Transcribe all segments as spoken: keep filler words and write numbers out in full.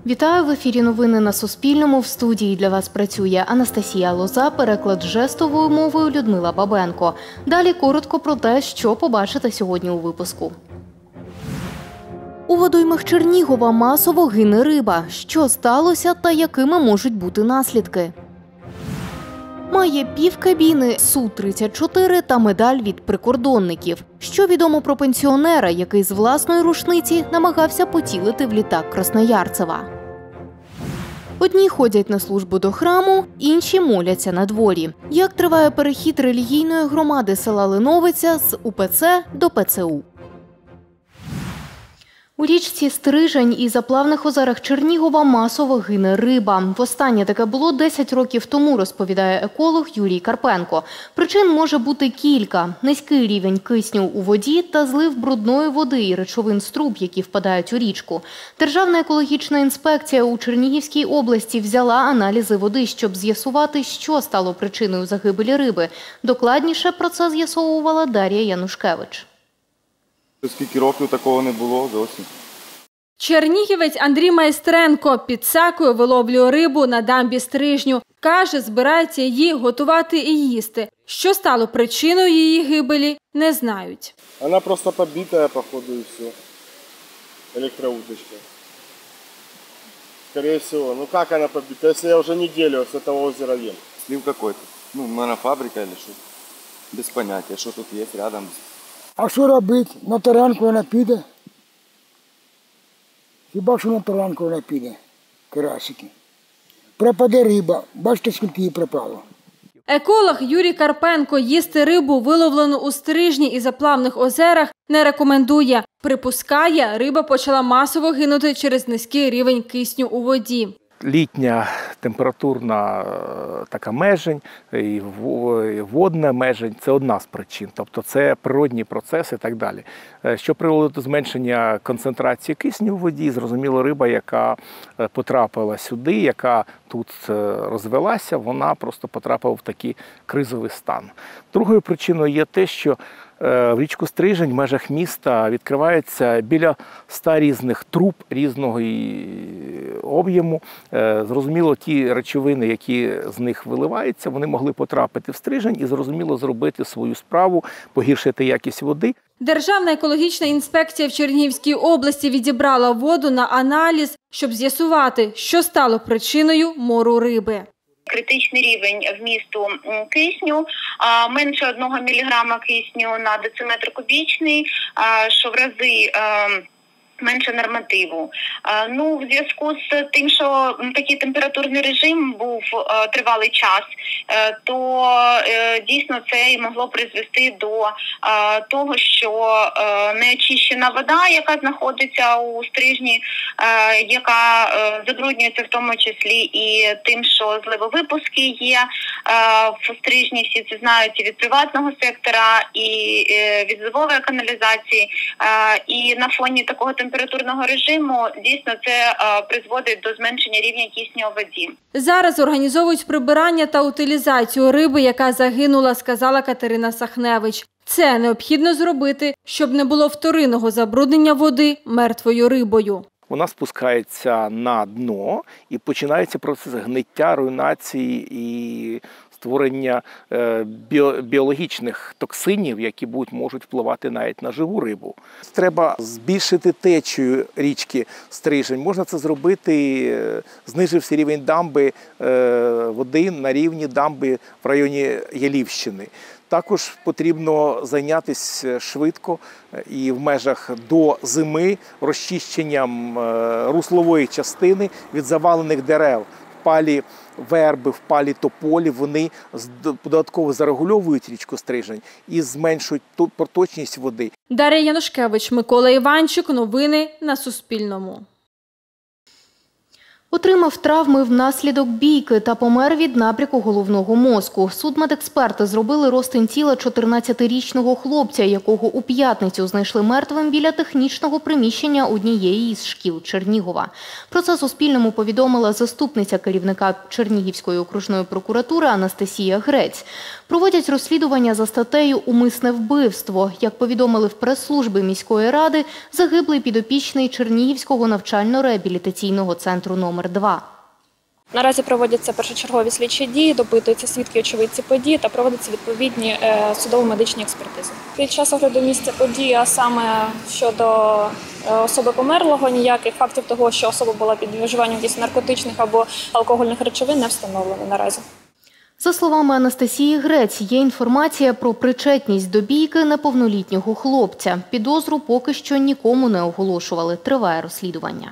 Вітаю, в ефірі новини на Суспільному. В студії для вас працює Анастасія Лоза, переклад жестовою мовою Людмила Бабенко. Далі коротко про те, що побачите сьогодні у випуску. У водоймах Чернігова масово гине риба. Що сталося та якими можуть бути наслідки? Має півкабіни Су тридцять чотири та медаль від прикордонників. Що відомо про пенсіонера, який з власної рушниці намагався потілити в літак Красноярцева? Одні ходять на службу до храму, інші моляться на дворі. Як триває перехід релігійної громади села Линовиця з У Пе Це до Пе Це У? У річці Стрижень і заплавних озерах Чернігова масово гине риба. Востаннє таке було десять років тому, розповідає еколог Юрій Карпенко. Причин може бути кілька. Низький рівень кисню у воді та злив брудної води і речовин з труб, які впадають у річку. Державна екологічна інспекція у Чернігівській області взяла аналізи води, щоб з'ясувати, що стало причиною загибелі риби. Докладніше про це з'ясовувала Дар'я Янушкевич. Скільки років такого не було зовсім. Чернігівець Андрій Майстренко під Сакою виловлює рибу на дамбі Стрижню. Каже, збирається її готувати і їсти. Що стало причиною її гибелі, не знають. Вона просто побита, походу, і все. Електроуточка. Скорее всего. Ну как она побита, если я уже неделю с этого озера ем? Слив какой-то. Ну, наверное, фабрика или что. Без понятия, що тут є рядом. А що робити? На таранку вона піде. Хіба що на таранку вона піде, карасики. Пропаде риба. Бачите, скільки її пропало. Еколог Юрій Карпенко їсти рибу, виловлену у Стрижні і заплавних озерах, не рекомендує. Припускає, риба почала масово гинути через низький рівень кисню у воді. Літня температурна така межень, і водна межень – це одна з причин. Тобто це природні процеси і так далі. Що привело до зменшення концентрації кисню у воді, зрозуміло, риба, яка потрапила сюди, яка тут розвелася, вона просто потрапила в такий кризовий стан. Другою причиною є те, що в річку Стрижень в межах міста відкривається біля ста різних труб різного об'єму. Зрозуміло, ті речовини, які з них виливаються, вони могли потрапити в Стрижень і, зрозуміло, зробити свою справу, погіршити якість води. Державна екологічна інспекція в Чернігівській області відібрала воду на аналіз, щоб з'ясувати, що стало причиною мору риби. Критичний рівень вмісту кисню, менше одного міліграма кисню на дециметр кубічний, що в рази менше нормативу. Ну, в зв'язку з тим, що такий температурний режим був тривалий час, то дійсно це і могло призвести до того, що неочищена вода, яка знаходиться у Стрижні, яка забруднюється в тому числі і тим, що зливовипуски є в Стрижні, всі це знають і від приватного сектора, і від зливової каналізації, і на фоні такого температурного режиму, дійсно, це е, призводить до зменшення рівня кисню у воді. Зараз організовують прибирання та утилізацію риби, яка загинула, сказала Катерина Сахневич. Це необхідно зробити, щоб не було вторинного забруднення води мертвою рибою. Вона спускається на дно і починається процес гниття, руйнації і створення біологічних токсинів, які будуть, можуть впливати навіть на живу рибу. Треба збільшити течію річки Стрижень. Можна це зробити, зниживши рівень дамби води на рівні дамби в районі Ялівщини. Також потрібно зайнятися швидко і в межах до зими розчищенням руслової частини від завалених дерев. Впалі верби, впалі тополі, вони додатково зарегульовують річку Стрижень і зменшують проточність води. Дар'я Янушкевич, Микола Іванчук. Новини на Суспільному. Отримав травми внаслідок бійки та помер від напряку головного мозку. Судмедексперти зробили розтин тіла чотирнадцятирічного хлопця, якого у п'ятницю знайшли мертвим біля технічного приміщення однієї із шкіл Чернігова. Про це Суспільному повідомила заступниця керівника Чернігівської окружної прокуратури Анастасія Грець. Проводять розслідування за статтею «Умисне вбивство». Як повідомили в прес-службі міської ради, загиблий підопічний Чернігівського навчально-реабілітаційного центру номер два. Наразі проводяться першочергові слідчі дії, допитуються свідки, очевидці події та проводяться відповідні судово-медичні експертизи. Під час огляду місця події, а саме щодо особи померлого, ніяких фактів того, що особа була під вживанням якихось наркотичних або алкогольних речовин, не встановлено наразі. За словами Анастасії Грець, є інформація про причетність до бійки неповнолітнього хлопця. Підозру поки що нікому не оголошували. Триває розслідування.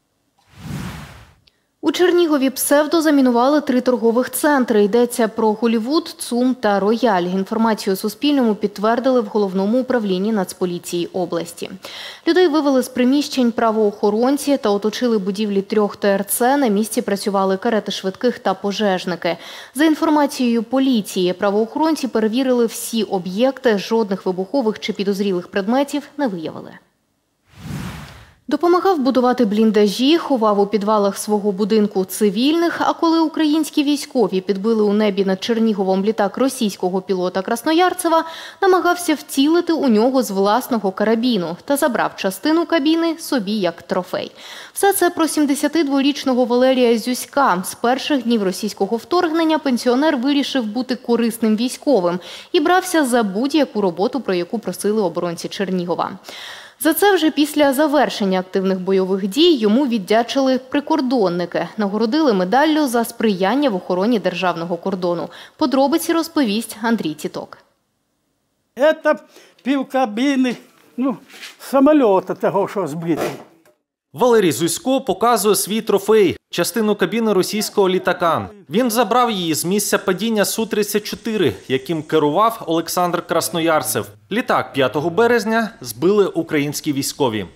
У Чернігові псевдозамінували три торгових центри. Йдеться про Голлівуд, ЦУМ та Рояль. Інформацію Суспільному підтвердили в Головному управлінні Нацполіції області. Людей вивели з приміщень правоохоронці та оточили будівлі трьох Те Ер Це. На місці працювали карети швидких та пожежники. За інформацією поліції, правоохоронці перевірили всі об'єкти, жодних вибухових чи підозрілих предметів не виявили. Допомагав будувати бліндажі, ховав у підвалах свого будинку цивільних, а коли українські військові підбили у небі над Черніговом літак російського пілота Красноярцева, намагався вцілити у нього з власного карабіну та забрав частину кабіни собі як трофей. Все це про сімдесятидворічного Валерія Зюська. З перших днів російського вторгнення пенсіонер вирішив бути корисним військовим і брався за будь-яку роботу, про яку просили оборонці Чернігова. За це вже після завершення активних бойових дій йому віддячили прикордонники. Нагородили медаллю за сприяння в охороні державного кордону. Подробиці розповість Андрій Тіток. Це півкабіни, ну, самоліта того, що збитий. Валерій Зюсько показує свій трофей – частину кабіни російського літака. Він забрав її з місця падіння Су тридцять чотири, яким керував Олександр Красноярцев. Літак п'ятого березня збили українські військові.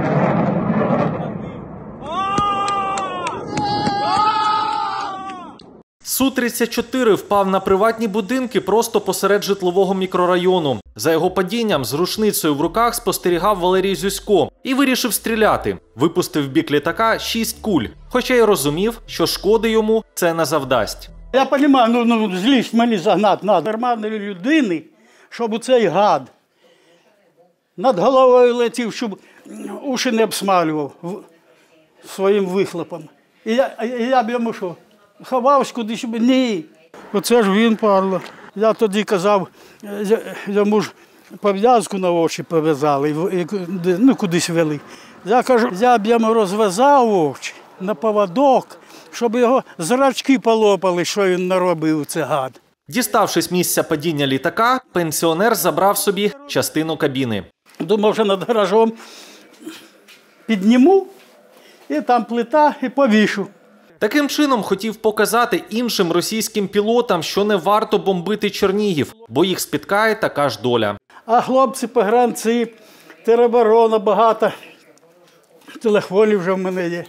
Су тридцять чотири впав на приватні будинки просто посеред житлового мікрорайону. За його падінням з рушницею в руках спостерігав Валерій Зюсько і вирішив стріляти. Випустив в бік літака шість куль, хоча й розумів, що шкоди йому це не завдасть. Я розумію, ну, ну злість мені загнати треба. Нормальної людини, щоб у цей гад над головою летів, щоб уші не обсмалював своїм вихлопом. І я, і я б йому що? Ховався кудись, щоб ні. Оце ж він, падла. Я тоді казав, йому ж пов'язку на очі пов'язали, ну кудись вели. Я кажу, я б йому розв'язав очі на поводок, щоб його зрачки полопали, що він наробив, це гад. Діставшись місця падіння літака, пенсіонер забрав собі частину кабіни. Думав, що над гаражом підніму, і там плита, і повішу. Таким чином хотів показати іншим російським пілотам, що не варто бомбити Чернігів, бо їх спіткає така ж доля. А хлопці, погранці, тероборона багато, телефонів вже в мене є.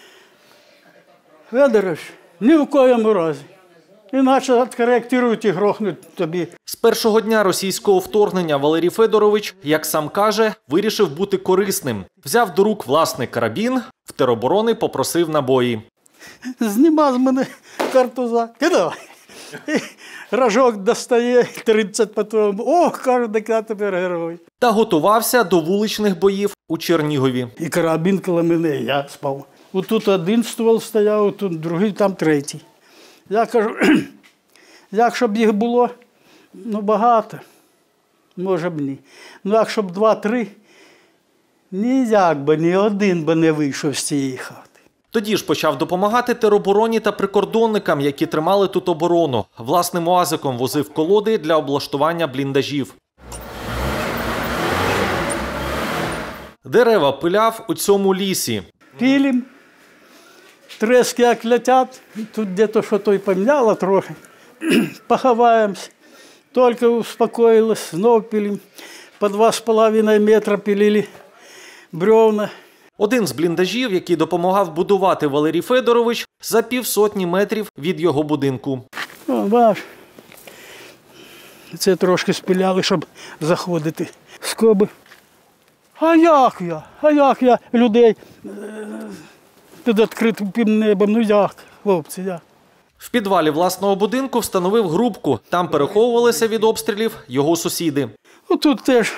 Федорович, ні в коєму разі. Іначе відкоректують і грохнуть тобі. З першого дня російського вторгнення Валерій Федорович, як сам каже, вирішив бути корисним. Взяв до рук власний карабін, в тероборони попросив набої. Зніма з мене картуза, кидай. Рожок достає, тридцять патронів. Ох, каже, так я тепер герой. Та готувався до вуличних боїв у Чернігові. І карабін коло мене, я спав. Отут один ствол стояв, тут другий, там третій. Я кажу, якщо б їх було, ну багато, може б ні. Ну якщо б два-три, ніяк би, ні один би не вийшов з цієї хати. Тоді ж почав допомагати теробороні та прикордонникам, які тримали тут оборону. Власним уазиком возив колоди для облаштування бліндажів. Дерева пиляв у цьому лісі. Пілім, трески як летять, тут десь що то й поміняло трохи. Поховаємося. Тільки успокоїлось, знов пілім. По два з половиною метра пилили бревна. Один з бліндажів, який допомагав будувати Валерій Федорович, за півсотні метрів від його будинку. О, бач, це трошки спиляли, щоб заходити. Скоби. А як я? А як я людей е, під відкритим небом? Ну як, хлопці, як? В підвалі власного будинку встановив грубку. Там переховувалися від обстрілів його сусіди. Тут теж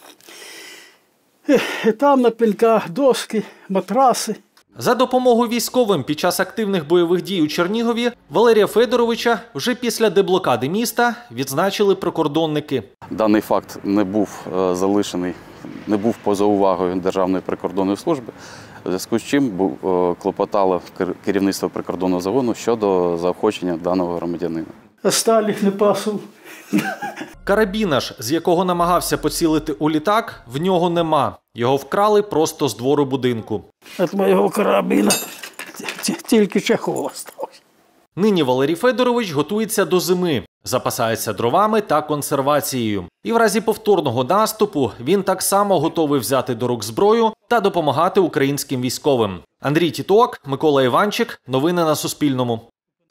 і там на пеньках доски, матраси. За допомогою військовим під час активних бойових дій у Чернігові Валерія Федоровича вже після деблокади міста відзначили прикордонники. Даний факт не був залишений, не був поза увагою Державної прикордонної служби, у зв'язку з чим клопотало керівництво прикордонного загону щодо заохочення даного громадянина. Сталіх не пасов. Карабіна ж, з якого намагався поцілити у літак, в нього нема. Його вкрали просто з двору будинку. Від моєго карабіна тільки чехол залишився. Нині Валерій Федорович готується до зими, запасається дровами та консервацією. І в разі повторного наступу він так само готовий взяти до рук зброю та допомагати українським військовим. Андрій Тіток, Микола Іванчик. Новини на Суспільному.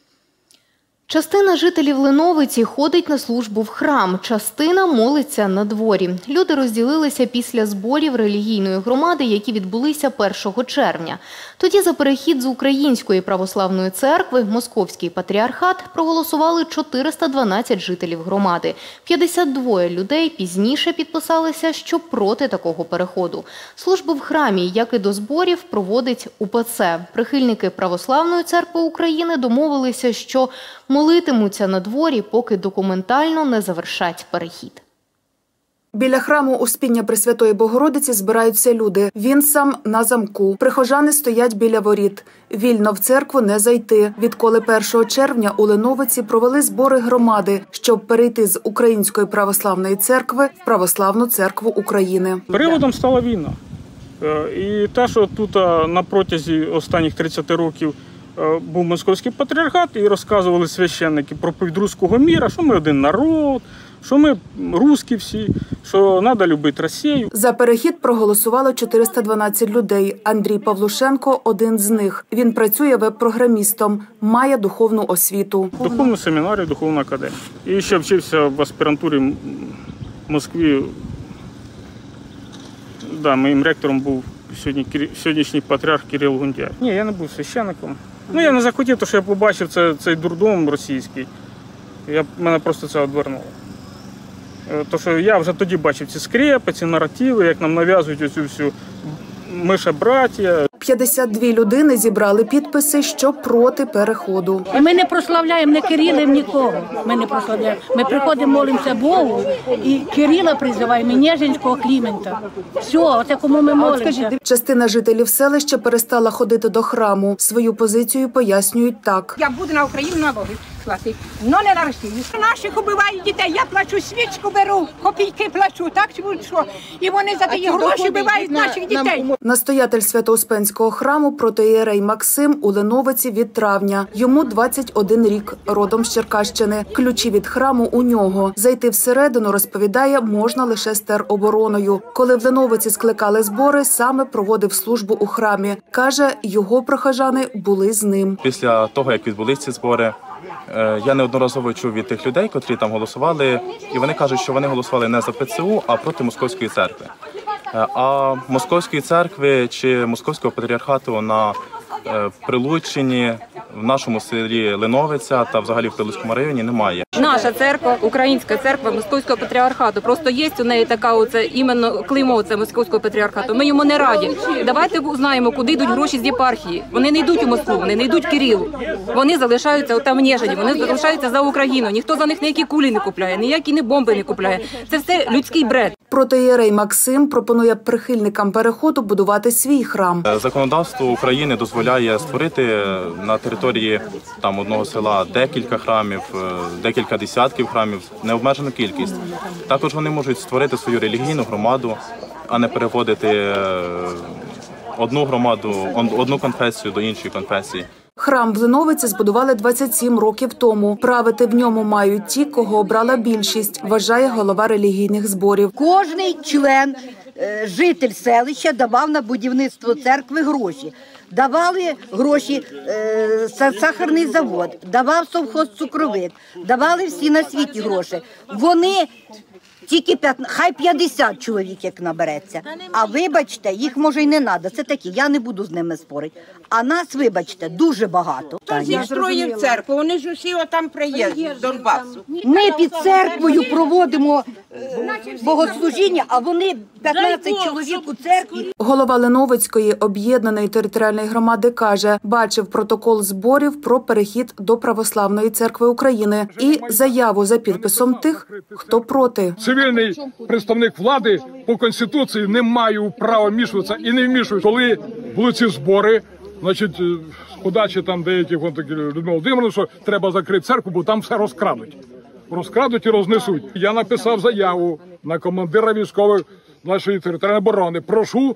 Частина жителів Леновиці ходить на службу в храм, частина молиться на дворі. Люди розділилися після зборів релігійної громади, які відбулися першого червня. Тоді за перехід з Української православної церкви в Московський патріархат проголосували чотириста дванадцять жителів громади. п'ятдесят два людей пізніше підписалися, що проти такого переходу. Службу в храмі, як і до зборів, проводить УПЦ. Прихильники Православної церкви України домовилися, що молитимуться на дворі, поки документально не завершать перехід. Біля храму Успіння Пресвятої Богородиці збираються люди. Він сам на замку. Прихожани стоять біля воріт. Вільно в церкву не зайти. Відколи першого червня у Леновиці провели збори громади, щоб перейти з Української православної церкви в Православну церкву України. Приводом стала війна. І те, що тут на протязі останніх тридцяти років був Московський патріархат і розказували священники про проповідь руського міра, що ми один народ, що ми русські всі, що треба любити Росію. За перехід проголосувало чотириста дванадцять людей. Андрій Павлушенко – один з них. Він працює веб-програмістом, має духовну освіту. Духовну семінарію, духовну академію. І ще вчився в аспірантурі в Москві. Да, моїм ректором був сьогодні, сьогоднішній патріарх Кирил Гундяй. Ні, я не був священником. Ну, я не захотів, тому що я побачив це, цей дурдом російський. Я, мене просто це відвернуло. Тому що я вже тоді бачив ці скрепи, ці наративи, як нам нав'язують оцю всю «ми ж браття». п'ятдесят дві людини зібрали підписи, що проти переходу. І ми не прославляємо ні Кирилів, нікого. Ми не прославляємо. Ми приходимо, молимося Богу, і Кирила призиваємо, і Нежинського Клімента. Все, оце кому ми молимося. Частина жителів селища перестала ходити до храму. Свою позицію пояснюють так. Я буду на Україну на Богу слати, але не на Росію. Наших убивають дітей, я плачу, свічку беру, копійки плачу, так чи що. І вони за ті гроші вбивають наших дітей. Настоятель Свято-Успенського храму протоієрей Максим у Леновиці від травня. Йому двадцять один рік, родом з Черкащини. Ключі від храму у нього. Зайти всередину, розповідає, можна лише з теробороною. Коли в Леновиці скликали збори, саме проводив службу у храмі. Каже, його прихожани були з ним. Після того, як відбулись ці збори, я неодноразово чув від тих людей, котрі там голосували, і вони кажуть, що вони голосували не за ПЦУ, а проти Московської церкви. А Московської церкви чи Московського патріархату на Прилуччині, в нашому селі Леновиця та взагалі в Прилуцькому районі немає. Наша церква, Українська церква Московського патріархату. Просто є у неї така оце іменно клеймо оце Московського патріархату. Ми йому не раді. Давайте узнаємо, куди йдуть гроші з єпархії. Вони не йдуть у Москву, вони не йдуть Кирилу. Вони залишаються там в Нежині, вони залишаються за Україну. Ніхто за них ніякі кулі не купляє, ніякі не бомби не купляє. Це все людський бред. Протоієрей Максим пропонує прихильникам переходу будувати свій храм. Законодавство України дозволяє створити на території там одного села декілька храмів, декілька десятків храмів, необмежену кількість. Також вони можуть створити свою релігійну громаду, а не переводити одну громаду, одну конфесію до іншої конфесії. Храм в Леновиці збудували двадцять сім років тому. Правити в ньому мають ті, кого обрала більшість, вважає голова релігійних зборів. Кожний член е, житель селища давав на будівництво церкви гроші. Давали гроші е, сахарний завод, давав совхозцукровик, давали всі на світі гроші. Вони тільки п'ятнадцять, хай п'ятдесят чоловік як набереться. А вибачте, їх може й не треба. Це такі, я не буду з ними спорити. А нас, вибачте, дуже багато. Хтось їх строїв церкву, вони ж усі отам приїздять з Донбасу. Ми під церквою проводимо е, богослужіння, а вони п'ятнадцять чоловік у церкві. Голова Леновицької об'єднаної територіальної громади каже, бачив протокол зборів про перехід до Православної церкви України і заяву за підписом тих, хто проти. Цивільний представник влади по Конституції не має права вмішуватися і не вмішує. Коли були ці збори, значить, з подачі там деяких Людмили Володимирівни, що треба закрити церкву, бо там все розкрадуть. Розкрадуть і рознесуть. Я написав заяву на командира військових нашої територіальної оборони. Прошу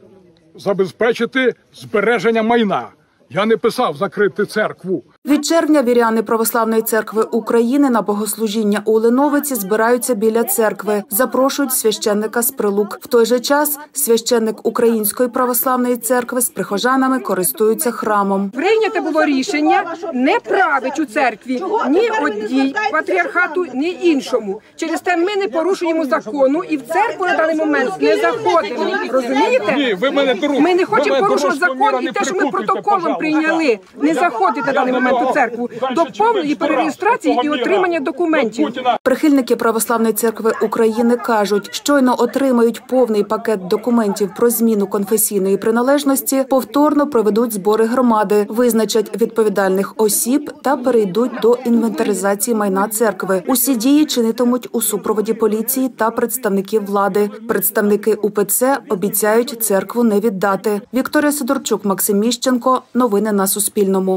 забезпечити збереження майна. Я не писав закрити церкву. Від червня віряни Православної церкви України на богослужіння у Леновиці збираються біля церкви. Запрошують священника з Прилук. В той же час священник Української Православної церкви з прихожанами користуються храмом. Прийнято було рішення не править у церкві ні одній патріархату, ні іншому. Через те ми не порушуємо закону і в церкву на даний момент не заходимо. Розумієте? Ні, ви мене дорог... Ми не хочемо порушувати закон і те, що ми протоколом прийняли, не заходити на даний момент у церкву до повної перереєстрації і отримання документів. Прихильники Православної церкви України кажуть, щойно отримають повний пакет документів про зміну конфесійної приналежності, повторно проведуть збори громади, визначать відповідальних осіб та перейдуть до інвентаризації майна церкви. Усі дії чинитимуть у супроводі поліції та представників влади. Представники УПЦ обіцяють церкву не віддати. Вікторія Сидорчук, Максим Міщенко. Новини на Суспільному.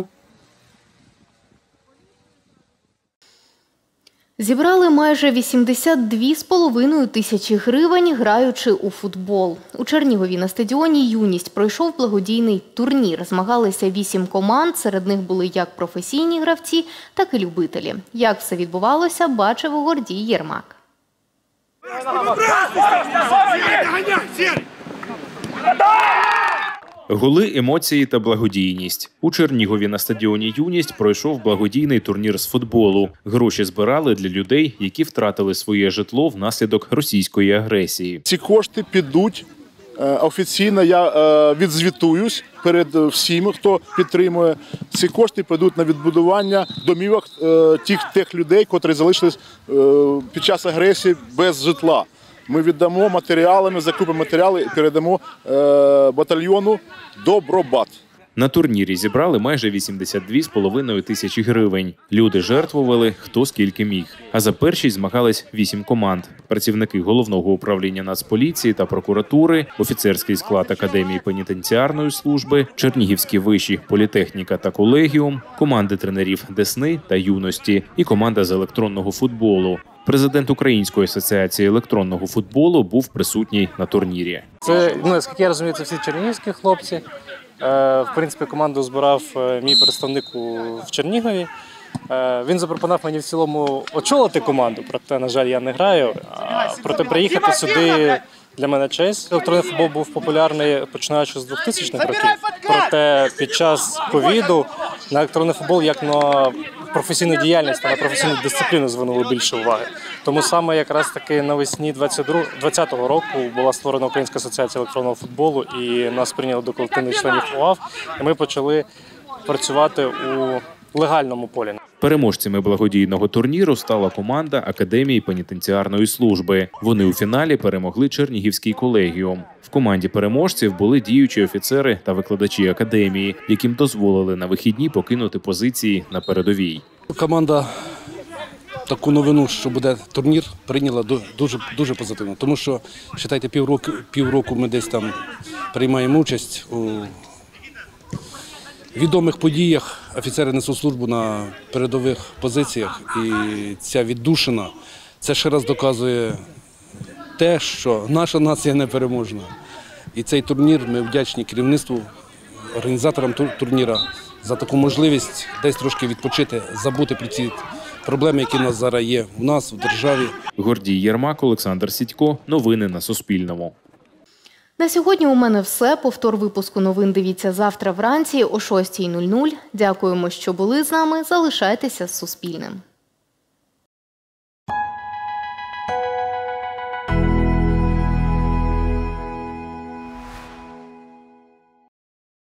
Зібрали майже вісімдесят дві з половиною тисячі гривень, граючи у футбол. У Чернігові на стадіоні «Юність» пройшов благодійний турнір. Змагалися вісім команд, серед них були як професійні гравці, так і любителі. Як все відбувалося, бачив Гордій Єрмак. Голи, емоції та благодійність. У Чернігові на стадіоні «Юність» пройшов благодійний турнір з футболу. Гроші збирали для людей, які втратили своє житло внаслідок російської агресії. Ці кошти підуть офіційно, я відзвітуюсь перед всіма, хто підтримує. Ці кошти підуть на відбудування домівок тих, тих людей, котрі залишились під час агресії без житла. Ми віддамо матеріалами, закупимо матеріали і передамо е, батальйону «Добробат». На турнірі зібрали майже вісімдесят дві з половиною тисячі гривень. Люди жертвували хто скільки міг. А за першість змагались вісім команд. Працівники Головного управління Нацполіції та прокуратури, офіцерський склад Академії пенітенціарної служби, Чернігівські виші, політехніка та колегіум, команди тренерів «Десни» та «Юності» і команда з електронного футболу. Президент Української асоціації електронного футболу був присутній на турнірі. Це, ну, наскільки я розумію, це всі чернігівські хлопці. В принципі, команду збирав мій представник в Чернігові. Він запропонував мені в цілому очолити команду, проте, на жаль, я не граю. Проте приїхати сюди для мене честь. Електронний футбол був популярний починаючи з двохтисячних років. Проте під час ковіду на електронний футбол як на професійну діяльність та на професійну дисципліну звернули більше уваги. Тому саме якраз таки навесні двадцятого року була створена Українська асоціація електронного футболу і нас прийняли до колективних членів УАФ. І ми почали працювати у легальному полі. Переможцями благодійного турніру стала команда Академії пенітенціарної служби. Вони у фіналі перемогли Чернігівський колегіум. В команді переможців були діючі офіцери та викладачі академії, яким дозволили на вихідні покинути позиції на передовій. Команда таку новину, що буде турнір, прийняла дуже, дуже позитивно. Тому що, вважайте, півроку, півроку ми десь там приймаємо участь у відомих подіях. Офіцери несуть службу на передових позиціях, і ця віддушина, це ще раз доказує те, що наша нація непереможна. І цей турнір, ми вдячні керівництву, організаторам турніра за таку можливість десь трошки відпочити, забути про ці проблеми, які в нас зараз є у нас, в державі. Гордій Єрмак, Олександр Сідько. Новини на Суспільному. На сьогодні у мене все. Повтор випуску новин дивіться завтра вранці о шостій нуль нуль. Дякуємо, що були з нами. Залишайтеся з Суспільним.